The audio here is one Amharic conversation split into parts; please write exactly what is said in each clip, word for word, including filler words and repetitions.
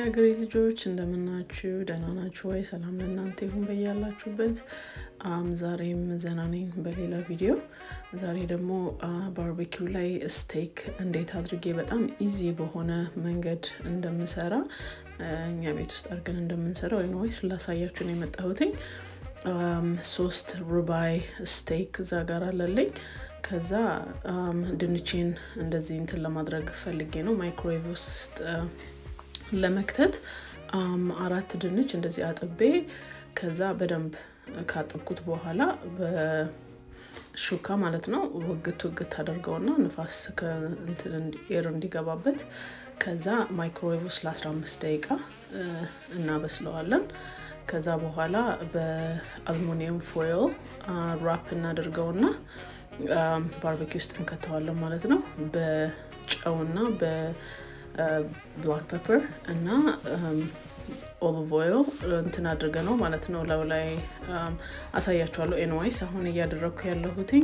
ያገሬ ልጆች እንደምናችሁ ደህና ናችሁ ወይ ሰላም ለእናንተ ይሁን በያላችሁበት አም ዛሬም ዘና ነኝ በሌላ ቪዲዮ ዛሬ ደግሞ ባርቢኪው ላይ ስቴክ እንዴት አድርጌ በጣም ኢዚ በሆነ መንገድ እንደምሰራ እኛ ቤት ውስጥ አድርገን እንደምንሰራው ወይ ስላሳያችሁ ነው የመጣሁትኝ አም ሶስት ሩባይ ስቴክ ዛጋር አለልኝ ከዛ ድንቼን እንደዚህ እንትን ለማድረግ ፈልጌ ነው ማይክሮዌቭ ውስጥ ለመክተት አም አራት ድንች እንደዚህ አጥቤ ከዛ በደንብ ካጠብኩት በኋላ በሹካ ማለት ነው ወግት ወግት አደርገውና ንፋስ ከእንትን ኤር እንዲገባበት ከዛ ማይክሮዌቭ ውስጥ ለ15 ደቂቃ እናበስለዋለን ከዛ በኋላ በአልሙኒየም ፎይል ራፕ እናደርገውና ባርቢኪው ውስጥ እንከተዋለን ማለት ነው በጨውና በ black pepper እና olive oil እንትን አድርገነው ማለት ነው ላው ላይ አሳያችኋለሁ ኤንዋይስ አሁን ያደረኩ ያለሁትኝ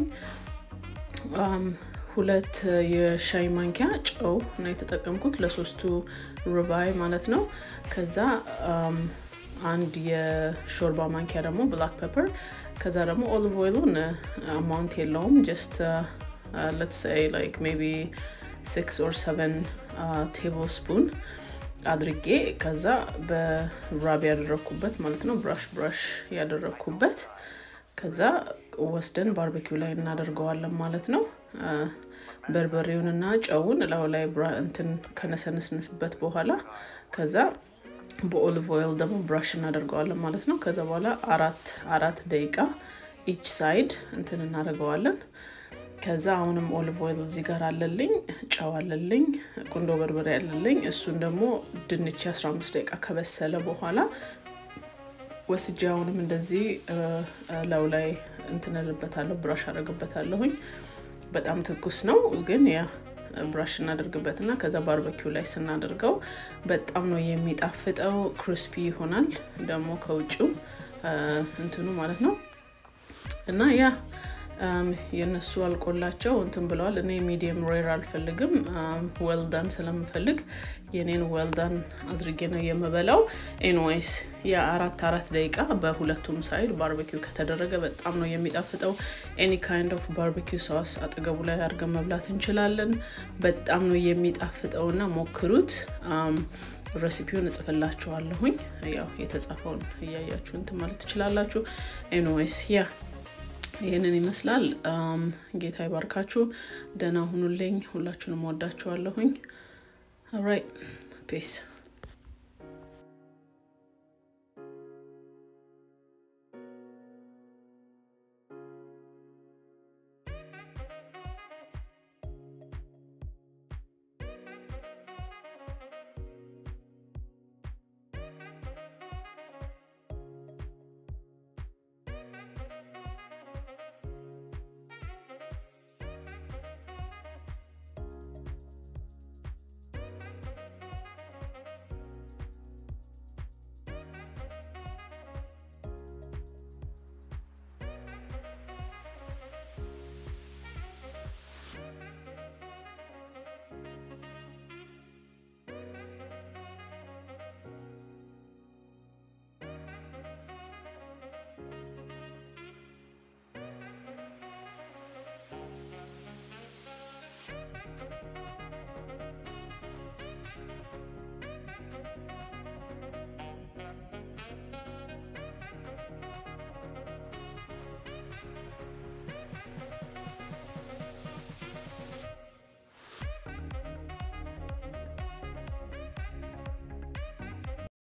ሁለት የሻይ ማንኪያ ጨው ነው የተጠቀምኩት ለሶስቱ ሩባይ ማለት ነው ከዛ አንድ የሾርባ ማንኪያ ደግሞ black pepper ከዛ ደግሞ olive oil ን amount የለውም just uh, uh, let's say like maybe six or seven uh, tablespoon አድርጌ ከዛ በራብ ያደረኩበት ማለት ነው ብራሽ ብራሽ ያደረኩበት ከዛ ወስደን ባርቢኪው ላይ እናደርገዋለን ማለት ነው በርበሬውንና ጨውን ላው ላይ እንትን ከነሰነስንስበት በኋላ ከዛ በኦሊቭ ኦይል ደግሞ ብራሽ እናደርገዋለን ማለት ነው ከዛ በኋላ አራት አራት ደቂቃ each side እንትን እናደርገዋለን ከዛ አሁንም ኦሊቭ ኦይል እዚህ ጋር አለልኝ ጨው አለልኝ ቁንዶ በርበሬ አለልኝ እሱን ደግሞ ድንች አስራ አምስት ደቂቃ ከበሰለ በኋላ ወስጃውንም እንደዚህ ላው ላይ እንትን ልበታለሁ ብራሽ አደርግበታለሁኝ በጣም ትኩስ ነው ግን ያ ብራሽ እናደርግበትና ከዛ ባርቢኪው ላይ ስናደርገው በጣም ነው የሚጣፍጠው ክሪስፒ ይሆናል ደግሞ ከውጪው እንትኑ ማለት ነው እና ያ um የነሱ አልቆላቸው እንትን ብለዋል እኔ ሚዲየም ሬር አልፈልግም ዌል ዳን ስለምፈልግ የኔን ዌል ዳን አድርጌ ነው የምበላው ኤንዌይስ ያ አራት አራት ደቂቃ በሁለቱም ሳይድ ባርቢኪው ከተደረገ በጣም ነው የሚጣፍጠው ኤኒ ካይንድ ኦፍ ባርቢኪው ሶስ አጠገቡ ላይ አድርገን መብላት እንችላለን በጣም ነው የሚጣፍጠውና ሞክሩት ሬሲፒውን እጽፍላችኋለሁኝ ያው የተጻፈውን ያያችሁ እንትን ማለት ትችላላችሁ ኤንዌይስ ያ ይሄንን ይመስላል um ጌታ ይባርካችሁ ደና ሁኑልኝ ሁላችሁንም ወዳችኋለሁኝ all right peace